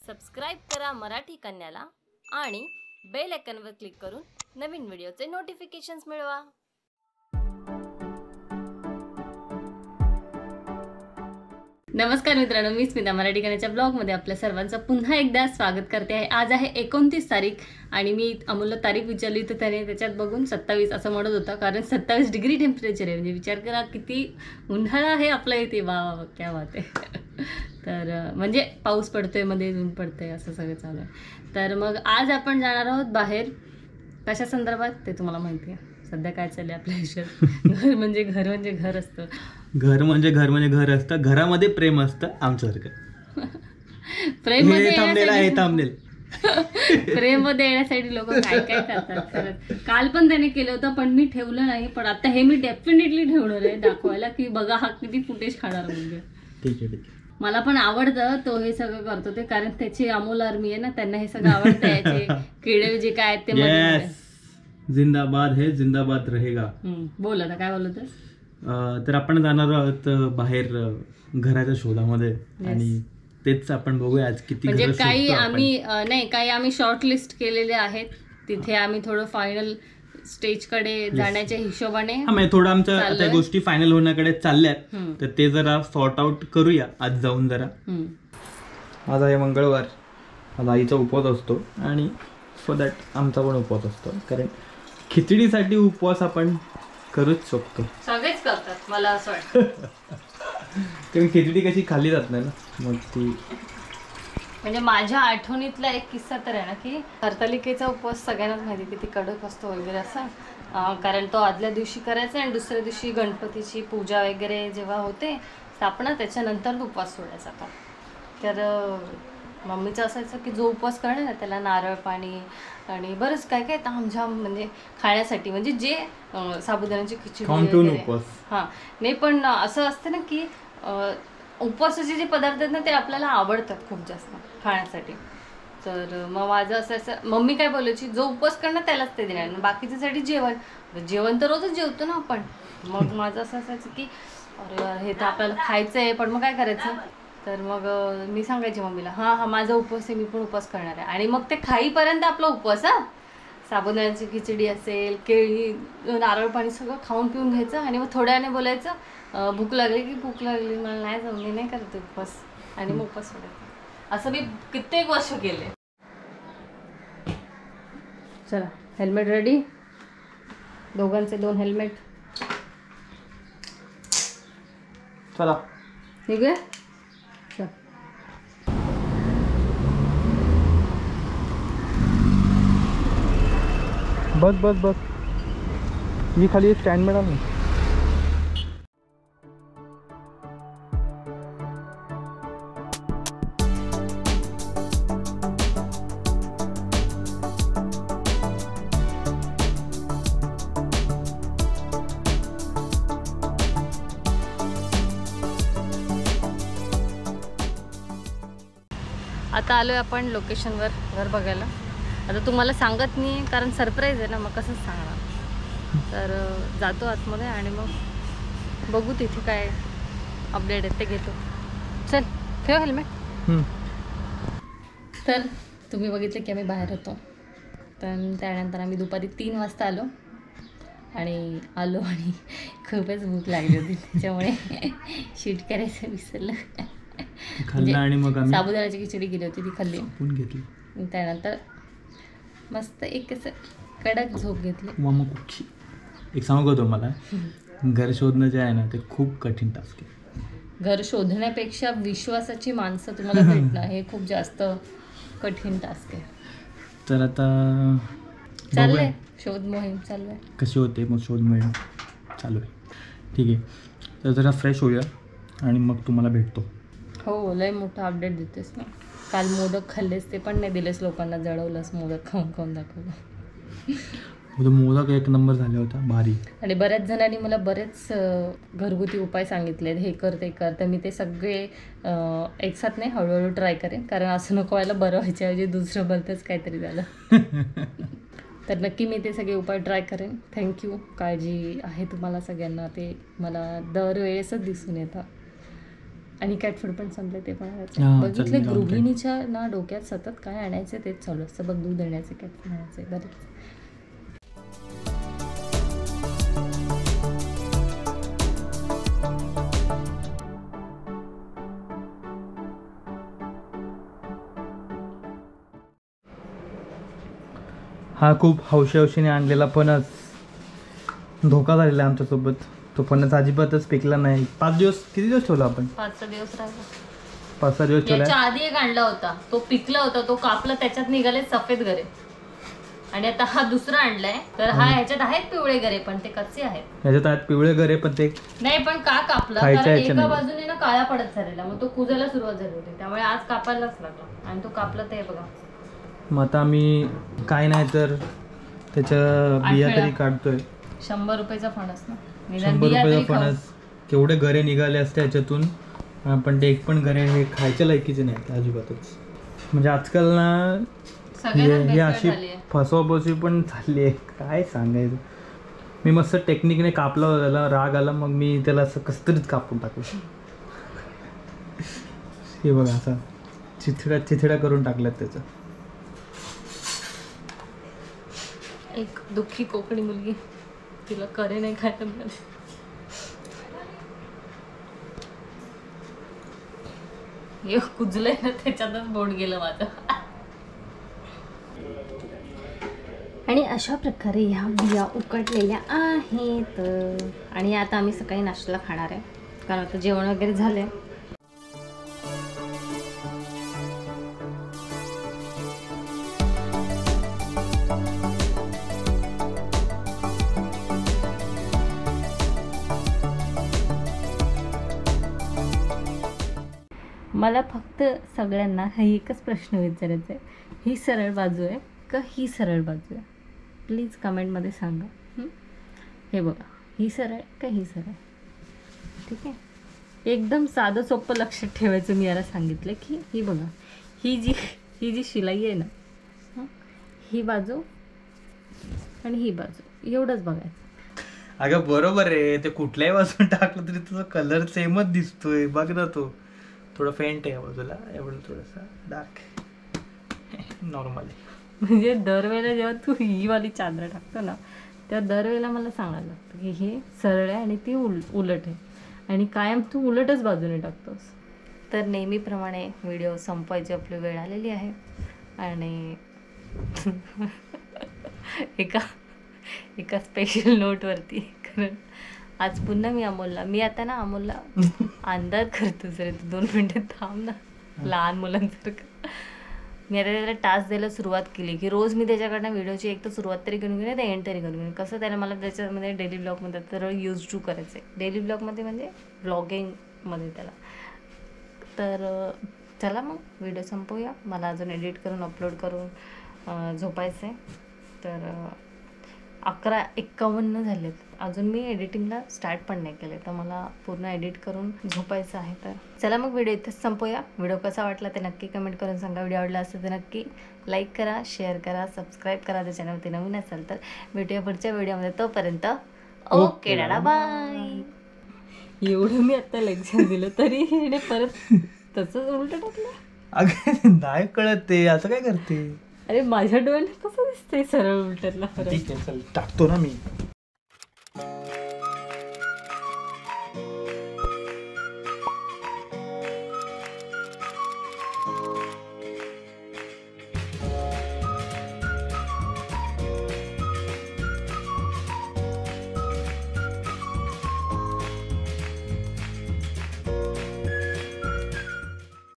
Subscribe करा मराठी कन्याला आणि bell आयकॉनवर क्लिक करून नवीन व्हिडिओचे नोटिफिकेशन्स मिळवा। नमस्कार मित्रांनो, मी स्मिता मराठी कन्याच्या ब्लॉगमध्ये आपल्या सर्वांचं पुन्हा एकदा स्वागत करते आहे। आज आहे 29 तारीख आणि मी अमोलला तारीख विचारली तर त्याने त्याच्यात बघून 27 असं म्हणत होता, कारण 27 डिग्री टेम्परेचर आहे। म्हणजे विचार करा किती उन्हाळा आहे आपल्या इथे। वा वा क्या बात आहे। तर म्हणजे पाऊस पडतोय, मध्ये ऊन पडतंय, असं सगळं चालू आहे। तर मग आज आपण जाणार आहोत बाहेर। कशा संदर्भात ते तुम्हाला माहिती आहे। सध्या काय चाललंय आपल्या आयुष्यात। घर म्हणजे घर असतं। घर म्हणजे घर असतं, घरामध्ये प्रेम असतं आमच्यासारखं। प्रेम मध्ये प्रेम मध्ये येण्यासाठी लोक काय काय करतात खरंच। काल पण त्याने केलं होतं पण मी ठेवलं नाही, पण आता हे मी डेफिनेटली ठेवणार आहे दाखवायला की बघा हा किती फुटेज खाणार म्हणजे। ठीक आहे मला पण आवडतं तो हे सगळं करतो ते, कारण त्याची अमोल आर्मी आहे ना, त्यांना हे सगळं आवडतं। याचे किडे जे काय आहेत ते मध्ये जिंदाबाद है, जिंदाबाद रहेगा। बोल आता काय बोलत तर आपण जाणार आहोत बाहेर घराच्या शोधामध्ये आणि तेच आपण बघूया आज किती म्हणजे काही आम्ही नाही काही आम्ही शॉर्ट लिस्ट केलेले आहेत। तिथे आम्ही थोडं फायनल स्टेज कडे जाण्याच्या हिशोबाने थोडं आमच्या त्या गोष्टी फायनल होण्याकडे चालल्यात, तर ते जरा सॉर्ट आउट करूया आज जाऊन जरा। आज आहे मंगळवार, आज आईचा उपवास असतो आणि सो दॅट आमचा पण उपवास असतो, कारण खिचडीसाठी उपवास आपण करूच शकतो। सगळेच करतात मला असं वाटतं, कारण खिचडी कशी खाल्ली जात नाही ना, मग ती म्हणजे माझ्या आठवणीतला एक किस्सा तर आहे ना की हरतालिकेचा उपवास सगळ्यांनाच माहिती किती कडक असतो वगैरे असं, कारण तो आदल्या दिवशी करायचा आणि दुसऱ्या दिवशी गणपतीची पूजा वगैरे जेव्हा होते स्थापना त्याच्यानंतर उपवास सोडायचा होता। तर मम्मीचं असायचं की जो उपवास करणार ना त्याला नारळ पाणी आणि बरंच काय काय तामझाम म्हणजे खाण्यासाठी, म्हणजे जे साबुदाण्याची खिचडी हां नाही, पण असं असतं ना की उपवासाचे जे पदार्थ आहेत ना ते आपल्याला आवडतात खूप जास्त खाण्यासाठी। तर मग माझं असं मम्मी काय बोलायची, जो उपवास करणार त्यालाच ते देणार, बाकीच्यासाठी जेवण तर रोजच जेवतो ना आपण। मग माझं असं असायचं की अरे हे तर आपल्याला खायचं आहे, पण मग काय करायचं। तर मग मी सांगायची मम्मीला हां माझा उपवास आहे, मी पण उपवास करणार आहे। आणि मग ते खाईपर्यंत आपला उपवास हा साबुदाण्याची खिचडी असेल, केळी, नारळ पाणी सगळं खाऊन पिऊन घ्यायचं आणि मग थोड्या वेळाने बोलायचं भूक लागली की भूक लागली, मला नाही जाऊ, मी नाही करत उपवास, आणि मग उपवास सोडायचा। असं मी कित्येक वर्ष केले। चला हेल्मेट रेडी, दोघांचे 2 हेल्मेट। चला ठीक आहे बस बस बस, मी खाली स्टँड मिळाल ना। आता आलोय आपण लोकेशनवर घर बघायला। आता तुम्हाला सांगत नाही कारण सरप्राईज आहे ना, मग कसंच सांगणार। तर जातो आतमध्ये आणि मग बघू तिथे काय अपडेट आहे ते घेतो। चल ठेव हेल्मेट। तर तुम्ही बघितलं की आम्ही बाहेर होतो, तर त्यानंतर आम्ही दुपारी 3 वाजता आलो आणि खूपच भूक लागली होती, त्याच्यामुळे शूट करायचं विसरलं। खाल्लं आणि मग आम्ही साबुदाण्याची खिचडी केली होती ती खाल्ली घेतली, त्यानंतर मस्त एक असं कडक झोप घेतली। एक सांगू का तुम्हाला, घर शोधणं जे आहे ना ते खूप कठीण टास्क आहे। घर शोधण्यापेक्षा विश्वासाची माणसं तुम्हाला भेटणं हे खूप जास्त कठीण टास्क आहे। तर आता चाललंय शोध मोहीम चालू आहे, कशी होते मग शोध मोहीम चालू आहे। ठीक आहे, तर जरा फ्रेश होऊया आणि मग तुम्हाला भेटतो। हो लय मोठा अपडेट देतेस ना। काल मोदक खाल्लेस ते पण नाही दिलेस लोकांना, जळवलंस मोदक खाऊन खाऊन दाखवलं। मोदक एक नंबर झाले होता, भारी। आणि बऱ्याच जणांनी मला बरेच घरगुती उपाय सांगितलेत, हे कर ते कर, तर मी ते सगळे एकसाथ नाही हळूहळू ट्राय करेन, कारण असं नको व्हायला बरं व्हायच्या ऐवजी दुसरं भलतंच काहीतरी झालं। तर नक्की मी ते सगळे उपाय ट्राय करेन। आणि कॅट फूड पण संपले ते पण हा, बघितले. चटणी लावून गृहिणीच्या ना डोक्यात सतत काय आणायचं तेच चालू असतं बघ. दूध आणायचं, कॅट फूड आणायचं बरेच. हा खूप हौशीने आणलेला फणस धोका झालेला आहे आमच्यासोबत. तो फणस अजिबातच पिकला नाही. 5 दिवस, किती दिवस ठेवला आपण? 5-6 दिवस राहिला. 5-6 दिवस ठेवला. याच्या आधी एक आणला होता, तो पिकला होता, तो कापला, त्याच्यात निघाले सफेद गरे. आणि आता हा दुसरा आणलाय, तर हा ह्याच्यात आहेत पिवळे गरे पण ते कच्चे आहेत. ह्याच्यात आहेत पिवळे गरे पण ते नाही, पण का कापला? खायच्या कारण ह्याच्या एका नाही. बाजूने ना काळा पडत झालेला, मग तो कुजायला सुरुवात झाली होती, त्यामुळे आज कापायलाच लागला. आणि तो कापला ते बघा. मग आता आम्ही काय नाही तर त्याच्या बिया आठवड्या. तरी काढतोय. 100 रुपयाचा फणस ना, निदान 100 बिया तरी रुपयाचा खाऊ. फणस. केवढे गरे निघाले असते याच्यातून, पण ते एक पण गरे हे खायच्या लायकीचे नाहीत अजिबातच. म्हणजे आजकाल ना सगळ्यांनाच ही भेसळ अशी झालीये. फसवाफसवी पण झाली आहे, काय सांगायचं. मी मस्त टेक्निकने कापला होता, त्याला राग आला, मग मी त्याला असं कसतरीच कापून टाकलं. हे बघा असा चिथड्या करून टाकल्यात त्याचं. एक दुःखी कोकणी मुलगी, तिला करे नाही खायला मिळाले. हे कुजलंय ना, त्याच्यातच बोट गेलं माझं. आणि अशा प्रकारे ह्या बिया उकडलेल्या आहेत. आणि आता आम्ही सकाळी नाश्त्याला खाणार आहे, कारण आता जेवण वगैरे झालंय. मला फक्त सगळ्यांना हा एकच प्रश्न विचारायचा आहे, ही सरळ बाजू आहे का ही सरळ बाजू आहे? प्लीज कमेंटमध्ये सांगा. हे बघा, ही सरळ का ही सरळ? ठीक आहे, एकदम साधं सोपं लक्षात ठेवायचं. मी याला सांगितलं की ही बघा, ही जी शिलाई आहे ना, ही बाजू आणि ही बाजू, एवढंच बघायचं. अगं बरोबर आहे, ते कुठल्याही बाजून टाकलं तरी तुझा कलर सेमच दिसतोय. बघ ना, तो थोडा फेंट आहे या बाजूला, एवढं थोडंसं डार्क, नॉर्मल आहे. म्हणजे दरवेळेला जेव्हा तू ही वाली चादर टाकतो ना, तेव्हा दरवेळेला मला सांगायला लागतं की हे सरळ आहे आणि ती उलट आहे, आणि कायम तू उलटच बाजूने टाकतोस. तर नेहमीप्रमाणे व्हिडिओ संपवायची आपली वेळ आलेली आहे. आणि एका स्पेशल नोटवरती, कारण आज पुन्हा मी आता ना अमोलला अंदाज करतो, सर 2 मिनिटं थांब ना, लहान मुलांसारखं. मी आता त्याला टास्क द्यायला सुरुवात केली की रोज मी त्याच्याकडनं व्हिडिओची एक तर सुरुवात तरी करून घेईन, तर एंड तरी करून घेईन. कसं त्याला मला त्याच्यामध्ये डेली ब्लॉगमध्ये तर यूज टू करायचं आहे. डेली ब्लॉगमध्ये म्हणजे ब्लॉगिंगमध्ये त्याला. तर चला मग व्हिडिओ संपवूया. मला अजून एडिट करून अपलोड करून झोपायचं आहे. तर 11:51 झालेत, अजून मी एडिटिंगला स्टार्ट पण नाही केले, तर मला पूर्ण एडिट करून झोपायचं आहे. तर चला मग व्हिडिओ इथेच संपवूया. व्हिडिओ कसा वाटला ते नक्की कमेंट करून सांगा. व्हिडिओ आवडला असेल तर नक्की लाईक करा, शेअर करा, सबस्क्राईब करा. त्या चॅनलवरती नवीन असाल तर भेटूया पुढच्या व्हिडिओमध्ये. तोपर्यंत ओके डाडा बाय. एवढं मी आता लेक्चर दिलं तरी हिने परत तसंच उलट टाकलं. अगं नाही कळत ते, असं काय करते? अरे माझ्या डोळ्याने कसं दिसतंय सरळ उलटला. ठीक आहे, चल टाकतो ना मी.